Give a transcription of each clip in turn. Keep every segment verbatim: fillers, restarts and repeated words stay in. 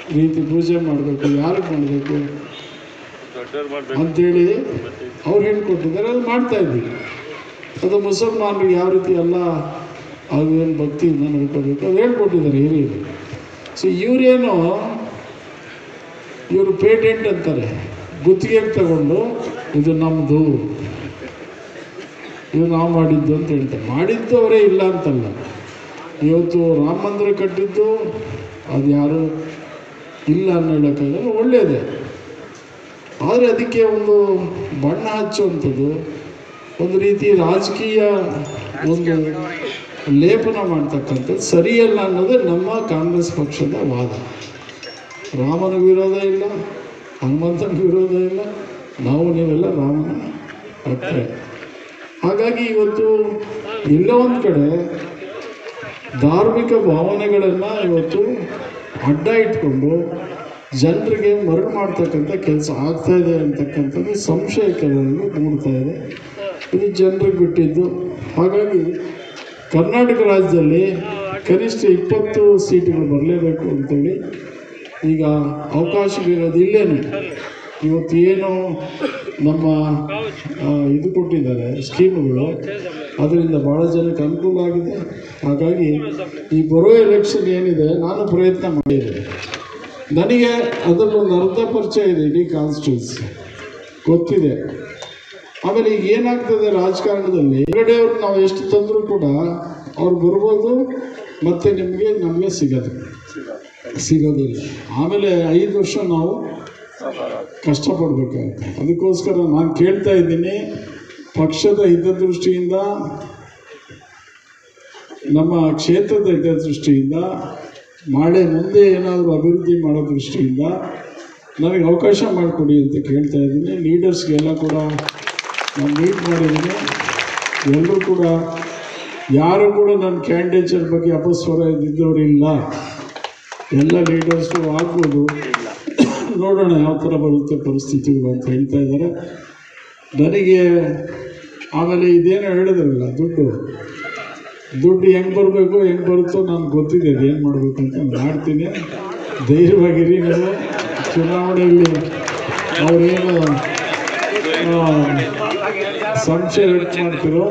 ರೀತಿ ಪೂಜೆ ಮಾಡಬೇಕು, ಯಾರಿಗೆ ಮಾಡಬೇಕು ಅಂಥೇಳಿ ಅವ್ರು ಹೇಳ್ಕೊಟ್ಟಿದ್ದಾರೆ. ಅದು ಮಾಡ್ತಾ ಇದ್ವಿ. ಅದು ಮುಸಲ್ಮಾನರಿಗೆ ಯಾವ ರೀತಿ ಎಲ್ಲ ಅದು ಏನು ಭಕ್ತಿಯಿಂದ ನಡ್ಕೋಬೇಕು ಅದು ಹೇಳ್ಕೊಟ್ಟಿದ್ದಾರೆ ಹಿರಿಯರು. ಸೊ ಇವರೇನು ಇವರು ಪೇಟೆಂಟ್ ಅಂತಾರೆ, ಗುತ್ತಿಗೆಗೆ ತಗೊಂಡು ಇದು ನಮ್ಮದು, ಇದು ನಾವು ಮಾಡಿದ್ದು ಅಂತ ಹೇಳ್ತಾರೆ. ಮಾಡಿದ್ದು ಅವರೇ ಇಲ್ಲ ಅಂತಲ್ಲ. ಇವತ್ತು ರಾಮ ಮಂದಿರ ಕಟ್ಟಿದ್ದು ಅದು ಯಾರು ಇಲ್ಲ ಅನ್ನೋ ಹೇಳೋಕ್ಕಾಗಲ್ಲ, ಒಳ್ಳೆಯದೇ. ಆದರೆ ಅದಕ್ಕೆ ಒಂದು ಬಣ್ಣ ಹಚ್ಚುವಂಥದ್ದು, ಒಂದು ರೀತಿ ರಾಜಕೀಯ ಒಂದು ಲೇಪನ ಮಾಡ್ತಕ್ಕಂಥದ್ದು ಸರಿಯಲ್ಲ ಅನ್ನೋದೇ ನಮ್ಮ ಕಾಂಗ್ರೆಸ್ ಪಕ್ಷದ ವಾದ. ರಾಮನ ವಿರೋಧ ಇಲ್ಲ, ಹನುಮಂತನ ವಿರೋಧ ಇಲ್ಲ, ನಾವು ನೀವೆಲ್ಲ ರಾಮನ ಭಕ್ತರೇ. ಹಾಗಾಗಿ ಇವತ್ತು ಎಲ್ಲೋ ಒಂದು ಕಡೆ ಧಾರ್ಮಿಕ ಭಾವನೆಗಳನ್ನು ಇವತ್ತು ಅಡ್ಡ ಇಟ್ಕೊಂಡು ಜನರಿಗೆ ಮರಳು ಮಾಡ್ತಕ್ಕಂಥ ಕೆಲಸ ಆಗ್ತಾಯಿದೆ ಅಂತಕ್ಕಂಥದ್ದು ಸಂಶಯ ಕೆಲವರಿಗೆ ಮೂಡ್ತಾ ಇದೆ. ಇದು ಜನರಿಗೆ ಬಿಟ್ಟಿದ್ದು. ಹಾಗಾಗಿ ಕರ್ನಾಟಕ ರಾಜ್ಯದಲ್ಲಿ ಕನಿಷ್ಠ ಇಪ್ಪತ್ತು ಸೀಟುಗಳು ಬರಲೇಬೇಕು ಅಂತೇಳಿ ಈಗ ಅವಕಾಶವಿರೋದು ಇಲ್ಲೇನೆ. ಇವತ್ತು ಏನು ನಮ್ಮ ಇದು ಕೊಟ್ಟಿದ್ದಾರೆ ಸ್ಕೀಮ್ಗಳು, ಅದರಿಂದ ಭಾಳ ಜನಕ್ಕೆ ಅನುಕೂಲ ಆಗಿದೆ. ಹಾಗಾಗಿ ಈ ಬರೋ ಎಲೆಕ್ಷನ್ ಏನಿದೆ ನಾನು ಪ್ರಯತ್ನ ಮಾಡಿದ್ದೇನೆ. ನನಗೆ ಅದರಲ್ಲೊಂದು ಅರ್ಧ ಪರಿಚಯ ಇದೆ, ಇಡೀ ಕಾನ್ಸ್ಟಿಟ್ಯೂನ್ಸಿ ಗೊತ್ತಿದೆ. ಆಮೇಲೆ ಈಗ ಏನಾಗ್ತದೆ ರಾಜಕಾರಣದಲ್ಲಿ, ಹೊರಗಡೆಯವ್ರು ನಾವು ಎಷ್ಟು ತಂದರೂ ಕೂಡ ಅವ್ರು ಬರ್ಬೋದು, ಮತ್ತು ನಿಮಗೆ ನಮಗೆ ಸಿಗೋದು ಸಿಗೋದಿಲ್ಲ. ಆಮೇಲೆ ಐದು ವರ್ಷ ನಾವು ಕಷ್ಟಪಡಬೇಕಾಗುತ್ತೆ. ಅದಕ್ಕೋಸ್ಕರ ನಾನು ಕೇಳ್ತಾ ಇದ್ದೀನಿ, ಪಕ್ಷದ ಹಿತದೃಷ್ಟಿಯಿಂದ, ನಮ್ಮ ಕ್ಷೇತ್ರದ ಹಿತದೃಷ್ಟಿಯಿಂದ, ನಾಳೆ ಮುಂದೆ ಏನಾದರೂ ಅಭಿವೃದ್ಧಿ ಮಾಡೋ ದೃಷ್ಟಿಯಿಂದ ನನಗೆ ಅವಕಾಶ ಮಾಡಿಕೊಡಿ ಅಂತ ಕೇಳ್ತಾ ಇದ್ದೀನಿ. ಲೀಡರ್ಸ್ಗೆಲ್ಲ ಕೂಡ ನಾನು ಮೀಟ್ ಮಾಡಿದ್ದೀನಿ. ಎಲ್ಲರೂ ಕೂಡ ಯಾರು ಕೂಡ ನನ್ನ ಕ್ಯಾಂಡಿಡೇಚರ್ ಬಗ್ಗೆ ಅಪಸ್ವರ ಇದ್ದಿದ್ದವರಿಲ್ಲ. ಎಲ್ಲ ಲೀಡರ್ಸು ಆಗ್ಬೋದು, ನೋಡೋಣ ಯಾವ ಥರ ಬರುತ್ತೆ ಪರಿಸ್ಥಿತಿಗಳು ಅಂತ ಹೇಳ್ತಾ ಇದ್ದಾರೆ. ನನಗೆ ಆಮೇಲೆ ಇದೇನೋ ಹೇಳಿದ್ರಲ್ಲ, ದುಡ್ಡು ದುಡ್ಡು ಹೆಂಗೆ ಬರಬೇಕು ಹೆಂಗೆ ಬರುತ್ತೋ ನನಗೆ ಗೊತ್ತಿದೆ, ಅದು ಏನು ಮಾಡಬೇಕು ಅಂತ ಮಾಡ್ತೀನಿ. ಧೈರ್ಯವಾಗಿರಿ. ನೀವು ಚುನಾವಣೆಯಲ್ಲಿ ಅವರೇನು ಸಂಶಯ ವ್ಯಕ್ತ ಮಾಡ್ತಿರೋ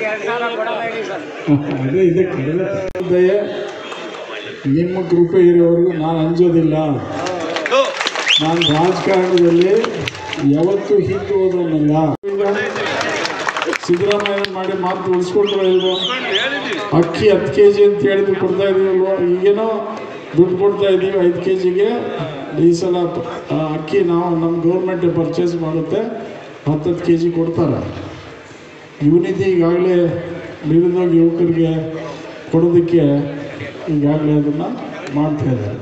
ಅದೇ ಇದೆ ಕಡಿಮೆ ದಯೆ, ನಿಮ್ಮ ಕೃಪೆ ಇರೋವರೆಗೂ ನಾನು ಅಂಜೋದಿಲ್ಲ. ನಾನು ರಾಜಕಾರಣದಲ್ಲಿ ಯಾವತ್ತೂ ಹಿಂದೆ ಹೋದವನಲ್ಲ. ಸಿದ್ದರಾಮಯ್ಯ ಮಾಡಿ ಮಾತು ಉಳಿಸ್ಕೊಂಡ್ರೆ ಇಲ್ವೋ? ಅಕ್ಕಿ ಹತ್ತು ಕೆ ಜಿ ಅಂತ ಹೇಳಿದ್ರು ಕೊಡ್ತಾ ಇದೀವಲ್ವ? ಈಗೇನೋ ದುಡ್ಡು ಕೊಡ್ತಾ ಇದ್ದೀವಿ ಐದು ಕೆ ಜಿಗೆ. ಈ ಸಲ ಅಕ್ಕಿ ನಾವು ನಮ್ಮ ಗೌರ್ಮೆಂಟ್ ಪರ್ಚೇಸ್ ಮಾಡುತ್ತೆ, ಹತ್ತತ್ತು ಕೆ ಜಿ ಕೊಡ್ತಾರೆ. ಯುವನಿಧಿ ಈಗಾಗಲೇ ನಿರುದ್ಯೋಗ ಯುವಕರಿಗೆ ಕೊಡೋದಕ್ಕೆ ಈಗಾಗಲೇ ಅದನ್ನು ಮಾಡ್ತಾ ಇದ್ದಾರೆ.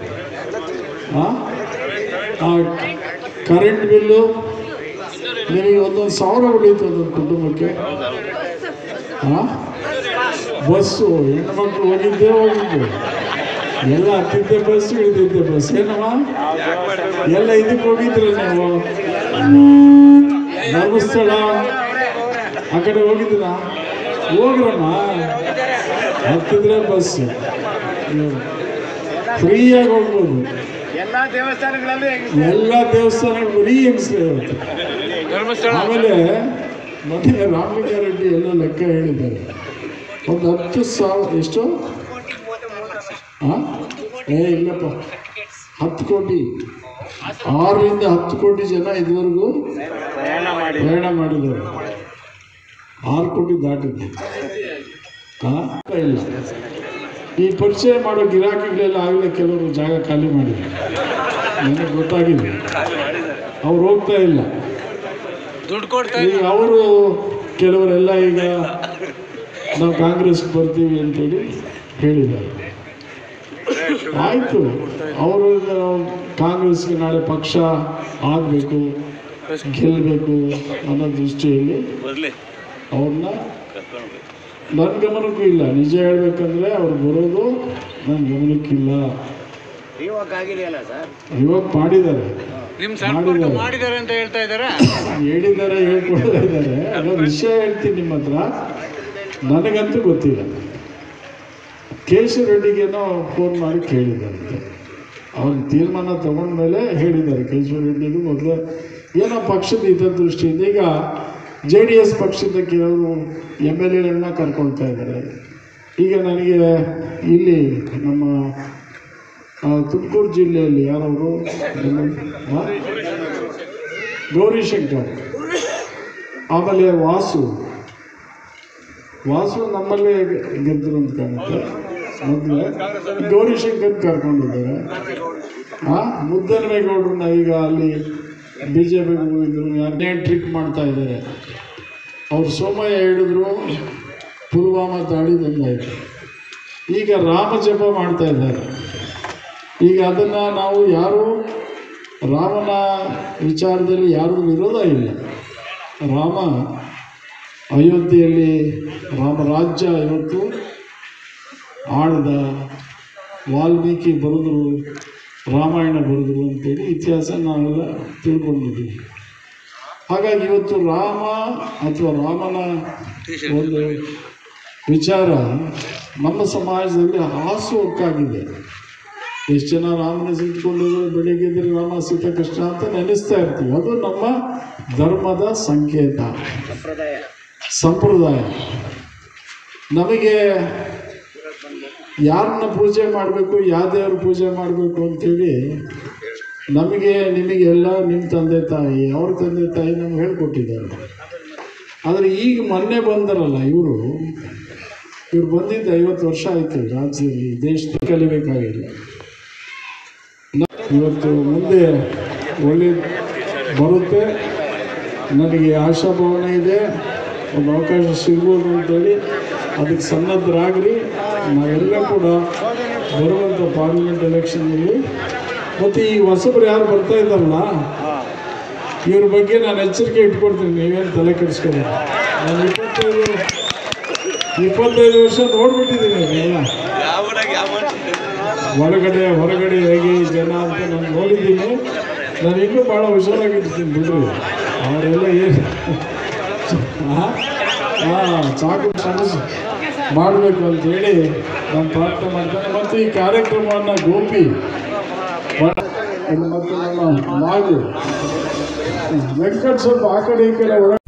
ಹಾಂ, ಕರೆಂಟ್ ಬಿಲ್ಲು ನಿಮಗೆ ಒಂದೊಂದು ಸಾವಿರ ಉಳಿಯಿತು ಒಂದೊಂದು ಕುಟುಂಬಕ್ಕೆ. ಹಾಂ, ಬಸ್ಸು ಹೆಣ್ಮಕ್ಳು ಹೋಗಿದ್ದೇ ಹೋಗಿದ್ದು, ಎಲ್ಲ ಹತ್ತಿದ್ದೆ ಬಸ್ಸು, ಇಳಿದಿದ್ದೆ ಬಸ್. ಏನಮ್ಮ ಎಲ್ಲ ಇದಕ್ಕೆ ಹೋಗಿದ್ರೆ ನೀವು ಧರ್ಮಸ್ಥಳ ಆ ಕಡೆ ಹೋಗಿದ್ದೀರ? ಹೋಗ್ರಮ್ಮ, ಹತ್ತಿದ್ರೆ ಬಸ್ಸು ಫ್ರೀಯಾಗಿ ಹೋಗ್ಬೋದು. ಎಲ್ಲ ದೇವಸ್ಥಾನಗಳಲ್ಲಿ ಎಲ್ಲ ದೇವಸ್ಥಾನಗಳು ಫ್ರೀ ಹೆಂಗಸ್ರೆ. ಆಮೇಲೆ ಮೊನ್ನೆ ರಾಮಲಿಂಗಾರೆಡ್ಡಿ ಎಲ್ಲ ಲೆಕ್ಕ ಹೇಳಿದ್ದಾರೆ, ಒಂದು ಹತ್ತು ಸಾವಿರ ಎಷ್ಟು ಹಾಂ ಏ ಇಲ್ಲಪ್ಪ ಹತ್ತು ಕೋಟಿ ಆರರಿಂದ ಹತ್ತು ಕೋಟಿ ಜನ ಇದುವರೆಗೂ ಪ್ರಯಾಣ ಮಾಡಿದ್ದಾರೆ. ಆರು ಕೋಟಿ ದಾಟಿದೆ. ಹಾಂ ಇಲ್ಲ, ಈ ಪರಿಚಯ ಮಾಡೋ ಗಿರಾಕಿಗಳೆಲ್ಲ ಆಗಲೇ ಕೆಲವರು ಜಾಗ ಖಾಲಿ ಮಾಡಿದ್ರು, ನನಗೆ ಗೊತ್ತಾಗಿದೆ. ಅವ್ರು ಹೋಗ್ತಾ ಇಲ್ಲ. ಈಗ ಅವರು ಕೆಲವರೆಲ್ಲ ಈಗ ನಾವು ಕಾಂಗ್ರೆಸ್ಗೆ ಬರ್ತೀವಿ ಅಂತೇಳಿ ಹೇಳಿದ್ದಾರೆ. ಆಯಿತು, ಅವರು ಕಾಂಗ್ರೆಸ್ಗೆ ನಾಳೆ ಪಕ್ಷ ಆಗಬೇಕು, ಗೆಲ್ಲಬೇಕು ಅನ್ನೋ ದೃಷ್ಟಿಯಲ್ಲಿ ಅವ್ರನ್ನ ನನ್ನ ಗಮನಕ್ಕೂ ಇಲ್ಲ. ನಿಜ ಹೇಳ್ಬೇಕಂದ್ರೆ ಅವ್ರು ಬರೋದು ನನ್ನ ಗಮನಕ್ಕಿಲ್ಲ. ಇವಾಗ ಮಾಡಿದ್ದಾರೆ ಮಾಡಿದ್ದಾರೆ ಅಂತ ಹೇಳ್ತಾ ಇದ್ದಾರೆ, ಹೇಳಿದ್ದಾರೆ, ಹೇಳ್ಕೊಳ್ತಾ ಇದ್ದಾರೆ. ಅನ್ನೋ ವಿಷಯ ಹೇಳ್ತೀನಿ ನಿಮ್ಮ ಹತ್ರ, ನನಗಂತೂ ಗೊತ್ತಿಲ್ಲ. ಕೇಶವ ರೆಡ್ಡಿಗೇನೋ ಫೋನ್ ಮಾಡಿ ಕೇಳಿದ್ದಾರಂತೆ, ಅವ್ರ ತೀರ್ಮಾನ ತಗೊಂಡ್ಮೇಲೆ ಹೇಳಿದ್ದಾರೆ. ಕೇಶವ ರೆಡ್ಡಿದು ಮೊದಲು ಏನೋ ಪಕ್ಷದ ಹಿತದೃಷ್ಟಿಯಿಂದ ಈಗ ಜೆ ಡಿ ಎಸ್ ಪಕ್ಷದ ಕೆಲವರು ಎಮ್ ಎಲ್ ಎಗಳನ್ನ ಕರ್ಕೊಳ್ತಾ ಇದ್ದಾರೆ. ಈಗ ನನಗೆ ಇಲ್ಲಿ ನಮ್ಮ ತುಮಕೂರು ಜಿಲ್ಲೆಯಲ್ಲಿ ಯಾರವರು ಗೌರಿಶಂಕರ್, ಆಮೇಲೆ ವಾಸು ವಾಸು ನಮ್ಮಲ್ಲೇ ಗೆದ್ದರು ಅಂತ ಕಾಣುತ್ತೆ. ಮೊದಲೇ ಗೌರಿಶಂಕರ್ ಕರ್ಕೊಂಡಿದ್ದಾರೆ. ಆ ಮುದ್ದನ್ಮೇಗೌಡ್ರನ್ನ ಈಗ ಅಲ್ಲಿ ಬಿ ಜೆ ಪಿಗೆ ಹೋಗಿದ್ರು, ಯಾರನ್ನೇ ಟ್ರಿಕ್ ಮಾಡ್ತಾ ಇದ್ದಾರೆ. ಅವ್ರು ಸೋಮಯ್ಯ ಹೇಳಿದ್ರು ಪುಲ್ವಾಮಾ ದಾಳಿ ಬಂದಾಯಿತು. ಈಗ ರಾಮ ಜಪ ಮಾಡ್ತಾ ಇದ್ದಾರೆ. ಈಗ ಅದನ್ನು ನಾವು ಯಾರು ರಾಮನ ವಿಚಾರದಲ್ಲಿ ಯಾರೂ ವಿರೋಧ ಇಲ್ಲ. ರಾಮ ಅಯೋಧ್ಯೆಯಲ್ಲಿ ರಾಮರಾಜ್ಯ ಇವತ್ತು ಆಳಿದ, ವಾಲ್ಮೀಕಿ ಬರೆದರು, ರಾಮಾಯಣ ಬರೆದರು ಅಂತೇಳಿ ಇತಿಹಾಸ ನಾವೆಲ್ಲ ತಿಳ್ಕೊಂಡಿದ್ದೀವಿ. ಹಾಗಾಗಿ ಇವತ್ತು ರಾಮ ಅಥವಾ ರಾಮನ ಒಂದು ವಿಚಾರ ನಮ್ಮ ಸಮಾಜದಲ್ಲಿ ಹಾಸುಹೊಕ್ಕಾಗಿದೆ. ಎಷ್ಟು ಜನ ರಾಮನ ಸಿದ್ಕೊಂಡಿದ್ರು, ಬೆಳಿಗ್ಗೆ ಎದ್ದರೆ ರಾಮ ಸೀತಾ ಕೃಷ್ಣ ಅಂತ ನೆನೆಸ್ತಾ ಇರ್ತೀವಿ. ಅದು ನಮ್ಮ ಧರ್ಮದ ಸಂಕೇತ, ಸಂಪ್ರದಾಯ. ನಮಗೆ ಯಾರನ್ನ ಪೂಜೆ ಮಾಡಬೇಕು, ಯಾವ ದೇವ್ರ ಪೂಜೆ ಮಾಡಬೇಕು ಅಂಥೇಳಿ ನಮಗೆ ನಿಮಗೆಲ್ಲ ನಿಮ್ಮ ತಂದೆ ತಾಯಿ ಅವ್ರ ತಂದೆ ತಾಯಿ ನಮ್ಗೆ ಹೇಳ್ಕೊಟ್ಟಿದ್ದಾರೆ. ಆದರೆ ಈಗ ಮೊನ್ನೆ ಬಂದರಲ್ಲ ಇವರು ಇವ್ರು ಬಂದಿದ್ದು ಐವತ್ತು ವರ್ಷ ಆಯಿತು ರಾಜ್ಯದಲ್ಲಿ, ದೇಶದಲ್ಲಿ ಕಲಿಬೇಕಾಗಿಲ್ಲ. ಇವತ್ತು ಮುಂದೆ ಒಳ್ಳೆ ಬರುತ್ತೆ, ನನಗೆ ಆಶಾಭಾವನೆ ಇದೆ, ಒಂದು ಅವಕಾಶ ಸಿಗ್ಬೋದು ಅಂತೇಳಿ ಅದಕ್ಕೆ ಸನ್ನದ್ಧರಾಗ್ರಿ. ನಾವೆಲ್ಲ ಕೂಡ ಬರುವಂಥ ಪಾರ್ಲಿಮೆಂಟ್ ಎಲೆಕ್ಷನ್ನಲ್ಲಿ ಮತ್ತು ಈ ಹೊಸಬ್ರು ಯಾರು ಬರ್ತಾ ಇದ್ದಾರಲ್ಲ ಇವ್ರ ಬಗ್ಗೆ ನಾನು ಎಚ್ಚರಿಕೆ ಇಟ್ಕೊಡ್ತೀನಿ. ನೀವೇನು ತಲೆ ಕೆಡಿಸ್ಕೊಳ್ಳಿ. ನಾನು ಇಪ್ಪತ್ತೈದು ಇಪ್ಪತ್ತೈದು ವರ್ಷ ನೋಡ್ಬಿಟ್ಟಿದ್ದೀನಿ ಎಲ್ಲ, ಒಳಗಡೆ ಹೊರಗಡೆ ಹೇಗೆ ಜನ ಅಂತ ನಾನು ನೋಡಿದ್ದೀನಿ. ನಾನು ಇನ್ನೂ ಭಾಳ ಹುಷಾರಾಗಿರ್ತೀನಿ ಬಿಡ್ರಿ. ಅವರೆಲ್ಲ ಏನು ಹಾಂ ಸಾಕು ಸಮಸ್ಯೆ ಮಾಡಬೇಕು ಅಂತೇಳಿ ನಾನು ಪ್ರಾರ್ಥನೆ ಮಾಡ್ತೇನೆ. ಮತ್ತು ಈ ಕಾರ್ಯಕ್ರಮವನ್ನು ಗೋಪಿ ಮತ್ತು ನಮ್ಮ ನಾಗು ವೆಂಕಟ್ ಸ್ವಲ್ಪ ಆ ಕಡೆ ಈ ಕಡೆ